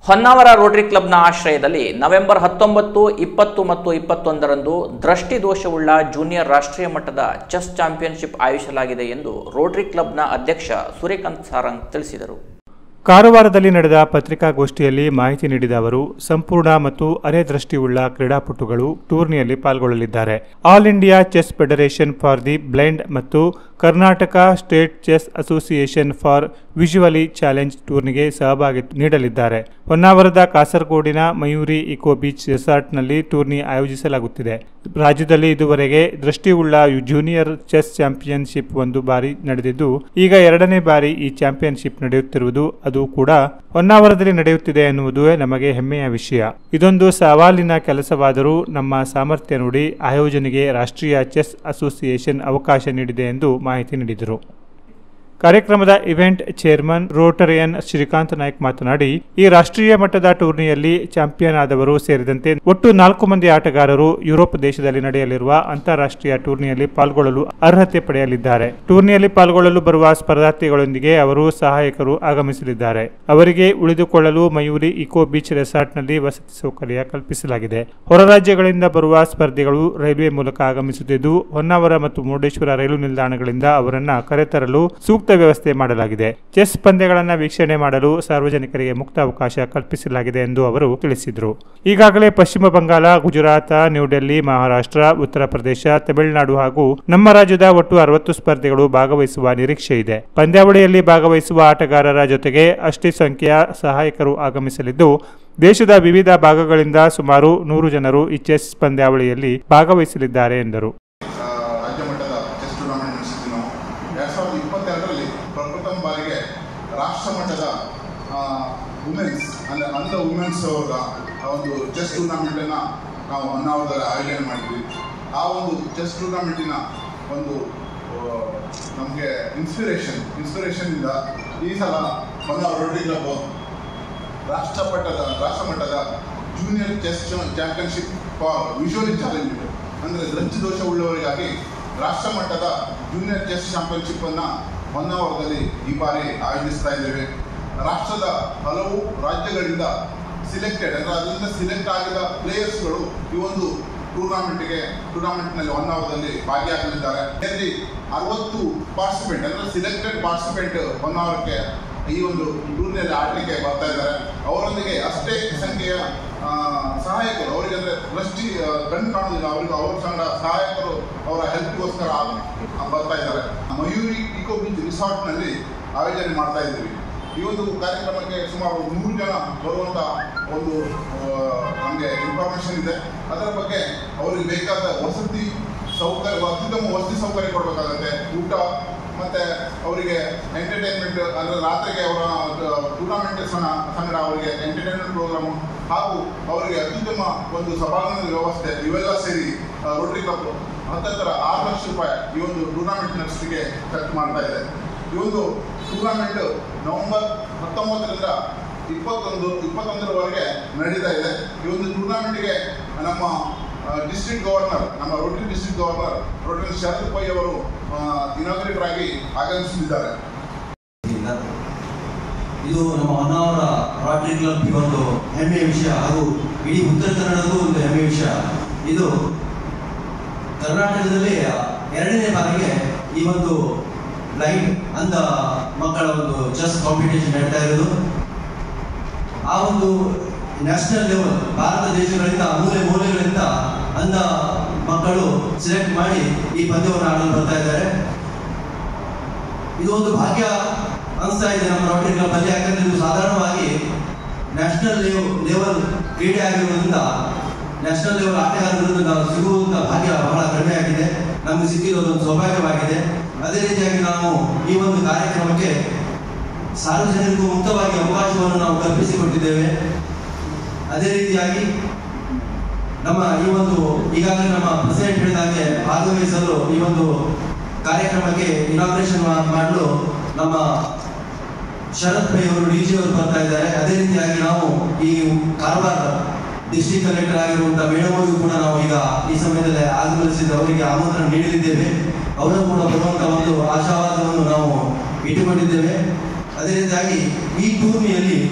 Honnavar Rotary ಕ್ಲಬ್ನ ಆಶ್ರಯದಲ್ಲಿ November 19, 20 ಮತ್ತು 21ರಂದು ದೃಷ್ಟಿದೋಷವುಳ್ಳ ಜೂನಿಯರ್ ರಾಷ್ಟ್ರೀಯ ಮಟ್ಟದ ಚೆಸ್ ಚಾಂಪಿಯನ್ಶಿಪ್ ಆಯೋಜಿಸಲಾಗಿದೆ ಎಂದು ರೋಟರಿ ಕ್ಲಬ್ನ ಅಧ್ಯಕ್ಷ ಸೂರ್ಯಕಾಂತ್ ಸಾರಂಗ್ ತಿಳಿಸಿದರು. ಕಾರವಾರದಲ್ಲಿ ನಡೆದ ಪತ್ರಿಕಾಗೋಷ್ಠಿಯಲ್ಲಿ ಮಾಹಿತಿ ನೀಡಿದ ಅವರು, ಸಂಪೂರ್ಣ ಮತ್ತು ಅರೆ ದೃಷ್ಟಿಯುಳ್ಳ ಕ್ರೀಡಾಪಟುಗಳು ಟೂರ್ನಿಯಲ್ಲಿ ಪಾಲ್ಗೊಳ್ಳಲಿದ್ದಾರೆ. All India chess federation for the blind ಮತ್ತು Karnataka state chess association for visually challenge ಟೂರ್ನಿಗೆ ಸಹಭಾಗಿತ್ವ ನೀಡಲಿದ್ದಾರೆ. ಹೊನ್ನಾವರದ ಕಾಸರಗೋಡಿನ ಮಯೂರಿ ಇಕೋ ಬೀಚ್ ರೆಸಾರ್ಟ್ನಲ್ಲಿ ಟೂರ್ನಿ ಆಯೋಜಿಸಲಾಗುತ್ತಿದೆ. ರಾಜ್ಯದಲ್ಲಿ ಇದುವರೆಗೆ ದೃಷ್ಟಿಯುಳ್ಳ ಜೂನಿಯರ್ ಚೆಸ್ ಚಾಂಪಿಯನ್ಶಿಪ್ ಒಂದು ಬಾರಿ ನಡೆದಿದ್ದು, ಈಗ 2ನೇ ಬಾರಿ ಈ ಚಾಂಪಿಯನ್ಶಿಪ್ ನಡೆಯುತ್ತಿರುವುದು, ಅದು ಕೂಡ ಹೊನ್ನಾವರದಲ್ಲಿ ನಡೆಯುತ್ತಿದೆ ಎನ್ನುವುದು ನಮಗೆ ಹೆಮ್ಮೆಯ ವಿಷಯ. ಇದೊಂದು ಸವಾಲಿನ ಕೆಲಸವಾದರೂ ನಮ್ಮ ಸಾಮರ್ಥ್ಯ ನೋಡಿ ಆಯೋಜನೆಗೆ ರಾಷ್ಟ್ರೀಯ ಚೆಸ್ ಅಸೋಸಿಯೇಷನ್ ಅವಕಾಶ ನೀಡಿದೆ ಎಂದು ಮಾಹಿತಿ ನೀಡಿದರು. ಕಾರ್ಯಕ್ರಮದ event chairman Rotarian Shrikant Naik ಮಾತನಾಡಿ, ಈ ರಾಷ್ಟ್ರೀಯ ಮಟ್ಟದ ಟೂರ್ನಿಯಲ್ಲಿ ಚಾಂಪಿಯನ್ ಆದವರು ಸೇರಿದಂತೆ ಒಟ್ಟು 4 ಮಂದಿ ಆಟಗಾರರು ಯುರೋಪ್ ದೇಶದಲ್ಲಿ ನಡೆಯಲಿರುವ ಅಂತಾರಾಷ್ಟ್ರೀಯ ಟೂರ್ನಿಯಲ್ಲಿ ಪಾಲ್ಗೊಳ್ಳಲು ಅರ್ಹತೆ ಪಡೆಯಲಿದ್ದಾರೆ. ಟೂರ್ನಿಯಲ್ಲಿ ಪಾಲ್ಗೊಳ್ಳಲು ಬರುವ ಸ್ಪರ್ಧಾರ್ಥಿಗಳೊಂದಿಗೆ ಅವರು ಸಹಾಯಕರು ಆಗಮಿಸಲಿದ್ದಾರೆ. ಅವರಿಗೆ ಉಳಿದುಕೊಳ್ಳಲು ಮಯೂರಿ ಇಕೋ ಬೀಚ್ ರೆಸಾರ್ಟ್ನಲ್ಲಿ ವಸತಿ ಸೌಕರ್ಯ ಕಲ್ಪಿಸಲಾಗಿದೆ. ಹೊರ ರಾಜ್ಯಗಳಿಂದ ಬರುವ ಸ್ಪರ್ಧಿಗಳು ರೈಲ್ವೆ ಮೂಲಕ ಆಗಮಿಸುತ್ತಿದ್ದು, ಹೊನ್ನಾವರ ಮತ್ತು ಮುರುಡೇಶ್ವರ ರೈಲು ನಿಲ್ದಾಣಗಳಿಂದ ಅವರನ್ನು ಕರೆತರಲು ಸೂಕ್ತ ವ್ಯವಸ್ಥೆ ಮಾಡಲಾಗಿದೆ. ಚೆಸ್ ಪಂದ್ಯಗಳನ್ನು ವೀಕ್ಷಣೆ ಮಾಡಲು ಸಾರ್ವಜನಿಕರಿಗೆ ಮುಕ್ತ ಅವಕಾಶ ಕಲ್ಪಿಸಲಾಗಿದೆ ಎಂದು ಅವರು ತಿಳಿಸಿದರು. ಈಗಾಗಲೇ ಪಶ್ಚಿಮ ಬಂಗಾಳ, ಗುಜರಾತ್, ನ್ಯೂಡೆಲ್ಲಿ, ಮಹಾರಾಷ್ಟ್ರ, ಉತ್ತರ ಪ್ರದೇಶ, ತಮಿಳುನಾಡು ಹಾಗೂ ನಮ್ಮ ರಾಜ್ಯದ ಒಟ್ಟು 60 ಸ್ಪರ್ಧಿಗಳು ಭಾಗವಹಿಸುವ ನಿರೀಕ್ಷೆ ಇದೆ. ಪಂದ್ಯಾವಳಿಯಲ್ಲಿ ಭಾಗವಹಿಸುವ ಆಟಗಾರರ ಜೊತೆಗೆ ಅಷ್ಟೇ ಸಂಖ್ಯೆಯ ಸಹಾಯಕರು ಆಗಮಿಸಲಿದ್ದು, ದೇಶದ ವಿವಿಧ ಭಾಗಗಳಿಂದ ಸುಮಾರು 100 ಜನರು ಈ ಚೆಸ್ ಪಂದ್ಯಾವಳಿಯಲ್ಲಿ ಭಾಗವಹಿಸಲಿದ್ದಾರೆ ಎಂದರು. 2022ರಲ್ಲಿ ಪ್ರಪ್ರಥಮ ಬಾರಿಗೆ ರಾಷ್ಟ್ರ ಮಟ್ಟದ ವುಮೆನ್ಸ್ ಅಂದರೆ ಅಂಧ ವುಮೆನ್ಸ್ ಅವರ ಒಂದು ಚೆಸ್ ಟೂರ್ನಮೆಂಟನ್ನು ನಾವು ಹೊನ್ನಾವರದಲ್ಲಿ ಆಯೋಜನೆ ಮಾಡಿದ್ವಿ. ಆ ಒಂದು ಚೆಸ್ ಟೂರ್ನಮೆಂಟಿನ ಒಂದು ನಮಗೆ ಇನ್ಸ್ಪಿರೇಷನ್ನಿಂದ ಈ ಸಲ ಹೊನ್ನಾವರ ರೋಟರಿ ಕ್ಲಬ್ ರಾಷ್ಟ್ರ ಮಟ್ಟದ junior chess championship for visually challenge ಅಂದರೆ ದೃಷ್ಟಿದೋಷ ಉಳ್ಳವರಿಗಾಗಿ ರಾಷ್ಟ್ರ ಮಟ್ಟದ ಜೂನಿಯರ್ ಚೆಸ್ ಚಾಂಪಿಯನ್ಶಿಪ್ ಅನ್ನು ಹೊನ್ನಾವರದಲ್ಲಿ ಈ ಬಾರಿ ಆಯೋಜಿಸ್ತಾ ಇದ್ದೇವೆ. ರಾಷ್ಟ್ರದ ಹಲವು ರಾಜ್ಯಗಳಿಂದ ಅದರಿಂದ ಸಿಲೆಕ್ಟ್ ಆಗಿದ ಪ್ಲೇಯರ್ಸ್ಗಳು ಈ ಒಂದು ಟೂರ್ನಮೆಂಟ್ನಲ್ಲಿ ಹೊನ್ನಾವರದಲ್ಲಿ ಭಾಗಿಯಾಗಲಿದ್ದಾರೆ. ಇದರಲ್ಲಿ 60 ಪಾರ್ಟಿಸಿಪೆಂಟ್ ಅಂದರೆ ಸಿಲೆಕ್ಟೆಡ್ ಪಾರ್ಟಿಸಿಪೆಂಟ್ ಹೊನ್ನಾವರಕ್ಕೆ ಈ ಒಂದು ಟೂರ್ನಿಯಲ್ಲಿ ಆಡಲಿಕ್ಕೆ ಬರ್ತಾ ಇದ್ದಾರೆ. ಅವರೊಂದಿಗೆ ಅಷ್ಟೇ ಸಂಖ್ಯೆಯ ಸಹಾಯಕರು, ಅವರಿಗೆ ಅಂದರೆ ದೃಷ್ಟಿ ಕಣ್ಣು ಕಾಣುವುದಿಲ್ಲ, ಅವರಿಗೆ ಅವ್ರ ಸಂಗಡ ಸಹಾಯಕರು ಅವರ ಹೆಲ್ಪ್ಗೋಸ್ಕರ ಬರ್ತಾ ಇದ್ದಾರೆ. ಮಯೂರಿ ಇಕೋ ಬೀಚ್ ರಿಸಾರ್ಟ್ನಲ್ಲಿ ಆಯೋಜನೆ ಮಾಡ್ತಾ ಇದ್ದೀವಿ. ಈ ಒಂದು ಕಾರ್ಯಕ್ರಮಕ್ಕೆ ಸುಮಾರು 100 ಜನ ಬರುವಂಥ ಒಂದು ನಮಗೆ ಇನ್ಫಾರ್ಮೇಷನ್ ಇದೆ. ಅದರ ಬಗ್ಗೆ ಅವರಿಗೆ ಬೇಕಾದ ವಸತಿ ಸೌಕರ್ಯ, ಅತ್ಯುತ್ತಮ ವಸತಿ ಸೌಕರ್ಯ ಕೊಡಬೇಕಾಗತ್ತೆ. ಊಟ ಮತ್ತು ಅವರಿಗೆ ಎಂಟರ್ಟೈನ್ಮೆಂಟ್, ಅಂದರೆ ರಾತ್ರಿಗೆ ಅವರ ಟೂರ್ನಮೆಂಟ್ ಸಂಗಡ ಅವರಿಗೆ ಎಂಟರ್ಟೈನ್ಮೆಂಟ್ ಪ್ರೋಗ್ರಾಮು ಹಾಗೂ ಅವರಿಗೆ ಅತ್ಯುತ್ತಮ ಒಂದು ಸಭಾಂಗಣದ ವ್ಯವಸ್ಥೆ ಇವೆಲ್ಲ ಸೇರಿ ರೋಟರಿ ಕ್ಲಬ್ ಹತ್ತಿರ 6 ಲಕ್ಷ ರೂಪಾಯಿ ಈ ಒಂದು ಟೂರ್ನಮೆಂಟ್ ನಡೆಸಲಿಕ್ಕೆ ಖರ್ಚು ಮಾಡ್ತಾ ಇದೆ. ಈ ಒಂದು ಟೂರ್ನಮೆಂಟ್ ನವೆಂಬರ್ 19ರಿಂದ 21ರವರೆಗೆ ನಡೀತಾ ಇದೆ. ಈ ಒಂದು ಟೂರ್ನಮೆಂಟ್ಗೆ ನಮ್ಮ ಡಿಸ್ಟ್ರಿಕ್ಟ್ ಗವರ್ನರ್, ನಮ್ಮ Rotary district governor Rotary Sharath Pai ಅವರು ಇನಾಗ್ರೇಟರ್ ಆಗಿ ಆಗಮಿಸಲಿದ್ದಾರೆ. ಇದು ನಮ್ಮ ಹೊನ್ನಾವರ ರೋಟರಿ ಕ್ಲಬ್ ಒಂದು ಹೆಮ್ಮೆಯ ವಿಷಯ ಹಾಗೂ ಇಡೀ ಉತ್ತರ ಕನ್ನಡದೂ ಒಂದು ಹೆಮ್ಮೆಯ ವಿಷಯ. ಇದು ಕರ್ನಾಟಕದಲ್ಲಿ 2ನೇ ಬಾರಿಗೆ ಈ ಒಂದು ಬ್ಲೈಂಡ್ ಅಂಧ ಮಕ್ಕಳ ಒಂದು ಚೆಸ್ ಕಾಂಪಿಟೇಷನ್ ನಡೀತಾ ಇರೋದು. ಆ ಒಂದು ನ್ಯಾಷನಲ್ ಲೆವೆಲ್ ಭಾರತ ದೇಶಗಳಿಂದ ಮೂಲೆಗಳಿಂದ ಅಂಧ ಮಕ್ಕಳು ಸೆಲೆಕ್ಟ್ ಮಾಡಿ ಈ ಪಂದ್ಯವನ್ನು ಆಡಲು ಬರ್ತಾ ಇದ್ದಾರೆ. ಇದು ಒಂದು ಭಾಗ್ಯ ಅನಿಸ್ತಾ ಇದೆ ನಮ್ಮ ರೋಟರಿ ಕ್ಲಬ್ ಅಲ್ಲಿ. ಯಾಕಂದ್ರೆ ಇದು ಸಾಧಾರಣವಾಗಿ ನ್ಯಾಷನಲ್ ಲೆವೆಲ್ ಕ್ರೀಡೆ ಆಗಿರೋದ್ರಿಂದ, ನ್ಯಾಷನಲ್ ಲೆವೆಲ್ ಆಟಗಾರರಿಂದ ಸಿಗುವಂಥ ಭಾಗ್ಯ ಬಹಳ ಕಡಿಮೆ ಆಗಿದೆ. ನಮಗೆ ಸಿಕ್ಕಿರೋದೊಂದು ಸೌಭಾಗ್ಯವಾಗಿದೆ. ಅದೇ ರೀತಿಯಾಗಿ ನಾವು ಈ ಒಂದು ಕಾರ್ಯಕ್ರಮಕ್ಕೆ ಸಾರ್ವಜನಿಕರಿಗೂ ಮುಕ್ತವಾಗಿ ಅವಕಾಶವನ್ನು ನಾವು ಕಲ್ಪಿಸಿಕೊಟ್ಟಿದ್ದೇವೆ. ಅದೇ ರೀತಿಯಾಗಿ ನಮ್ಮ ಈ ಒಂದು ಈಗಾಗಲೇ ನಮ್ಮ ಪ್ರೆಸಿಡೆಂಟ್ ಹೇಳಿದಾಗೆ ಭಾಗವಹಿಸಲು ಈ ಒಂದು ಕಾರ್ಯಕ್ರಮಕ್ಕೆ ಇನಾಗ್ರೇಷನ್ ಮಾಡಲು ನಮ್ಮ ಶರತ್ ಪೈ ಅವರು DG ಅವರು ಬರ್ತಾ ಇದ್ದಾರೆ. ಅದೇ ರೀತಿಯಾಗಿ ನಾವು ಈ ಕಾರವಾರ ಡಿಸ್ಟ್ರಿಕ್ಟ್ ಕಲೆಕ್ಟರ್ ಆಗಿರುವಂತಹ ಮೇಡಮ್ ಅವರಿಗೂ ಕೂಡ ನಾವು ಈಗ ಈ ಸಮಯದಲ್ಲಿ ಆಗಮಿಸಿದ ಅವರಿಗೆ ಆಮಂತ್ರಣ ನೀಡಲಿದ್ದೇವೆ. ಅವರು ಕೂಡ ಬರುವಂತಹ ಒಂದು ಆಶಾವಾದವನ್ನು ನಾವು ಇಟ್ಟುಕೊಂಡಿದ್ದೇವೆ. ಅದೇ ರೀತಿಯಾಗಿ ಈ ಟೂರ್ನಿಯಲ್ಲಿ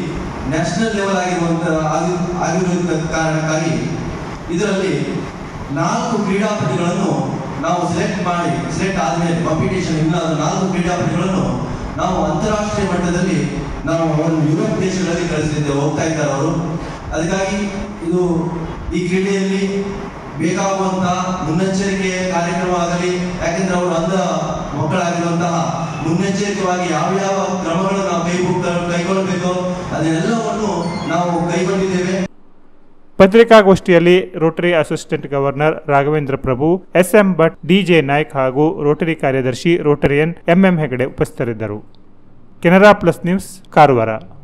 ನ್ಯಾಷನಲ್ ಲೆವೆಲ್ ಆಗಿರುವಂತಹ ಕಾರಣಕ್ಕಾಗಿ ಇದರಲ್ಲಿ 4 ಕ್ರೀಡಾಪಟುಗಳನ್ನು ನಾವು ಸೆಲೆಕ್ಟ್ ಆದಮೇಲೆ ಕಾಂಪಿಟೇಷನ್ ಇಲ್ಲ 4 ಕ್ರೀಡಾಪಟುಗಳನ್ನು ನಾವು ಅಂತಾರಾಷ್ಟ್ರೀಯ ಮಟ್ಟದಲ್ಲಿ ನಾವು ಅವರನ್ನು ಯುರೋಪ್ ದೇಶಗಳಲ್ಲಿ ಹೋಗ್ತಾ ಇದ್ದಾರೆ ಅವರು. ಅದಕ್ಕಾಗಿ ಇದು ಈ ಕ್ರೀಡೆಯಲ್ಲಿ ಬೇಕಾಗುವಂತಹ ಮುನ್ನೆಚ್ಚರಿಕೆ ಕಾರ್ಯಕ್ರಮ ಆಗಲಿ, ಯಾಕೆಂದ್ರೆ ಅವರು ಅಂಧ ಮಕ್ಕಳಾಗಿರುವಂತಹ ಮುನ್ನೆಚ್ಚರಿಕೆವಾಗಿ ಯಾವ ಕ್ರಮಗಳನ್ನು ನಾವು ಕೈಗೊಳ್ಳಬೇಕು ಅದನ್ನೆಲ್ಲವನ್ನು ನಾವು ಕೈಗೊಂಡಿದ್ದೇವೆ. ಪತ್ರಿಕಾಗೋಷ್ಠಿಯಲ್ಲಿ Rotary assistant governor Raghavendra Prabhu, SM Bhat, DJ Naik ಹಾಗೂ ರೋಟರಿ ಕಾರ್ಯದರ್ಶಿ ರೋಟರಿಯನ್ ಎಂಎಂ ಹೆಗಡೆ ಉಪಸ್ಥಿತರಿದ್ದರು. Canara plus news, Karwar.